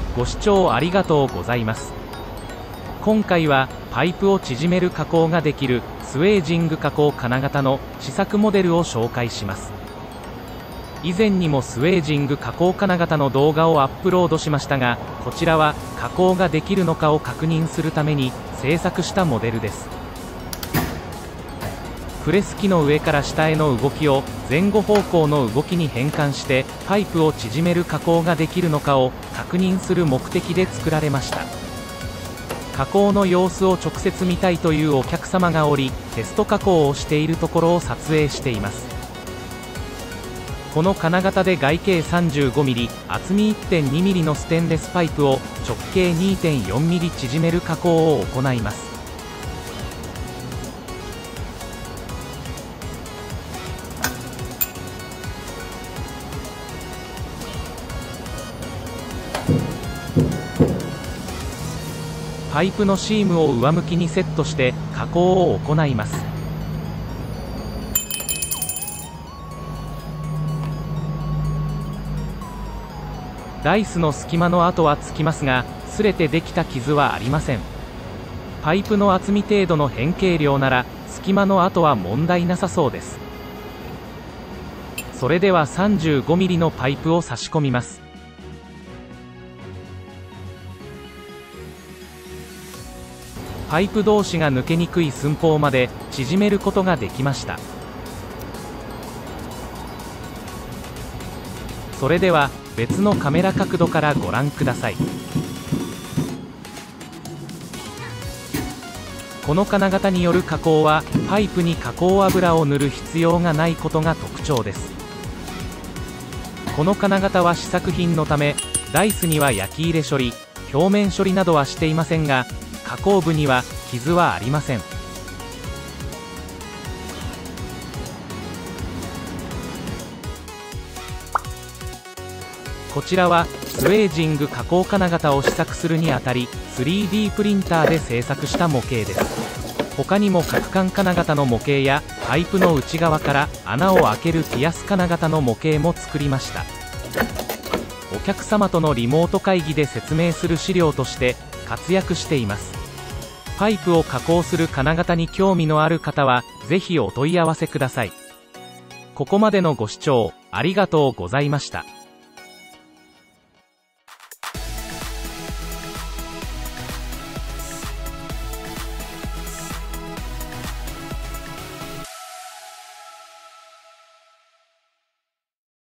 ご視聴ありがとうございます。今回はパイプを縮める加工ができるスウェージング加工金型の試作モデルを紹介します。以前にもスウェージング加工金型の動画をアップロードしましたが、こちらは加工ができるのかを確認するために制作したモデルです。プレス機の上から下への動きを前後方向の動きに変換してパイプを縮める加工ができるのかを確認する目的で作られました。加工の様子を直接見たいというお客様がおり、テスト加工をしているところを撮影しています。この金型で外径 35mm、厚み 1.2mm のステンレスパイプを直径 2.4mm 縮める加工を行います。パイプのシームを上向きにセットして加工を行います。ダイスの隙間の跡はつきますが、擦れてできた傷はありません。パイプの厚み程度の変形量なら隙間の跡は問題なさそうです。それでは 35mm のパイプを差し込みます。パイプ同士が抜けにくい寸法まで縮めることができました。それでは別のカメラ角度からご覧ください。この金型による加工はパイプに加工油を塗る必要がないことが特徴です。この金型は試作品のためダイスには焼き入れ処理、表面処理などはしていませんが、加工部には傷はありません。こちらはスウェージング加工金型を試作するにあたり 3D プリンターで製作した模型です。他にも角管金型の模型やパイプの内側から穴を開けるピアス金型の模型も作りました。お客様とのリモート会議で説明する資料として活躍しています。パイプを加工する金型に興味のある方はぜひお問い合わせください。ここまでのご視聴ありがとうございました。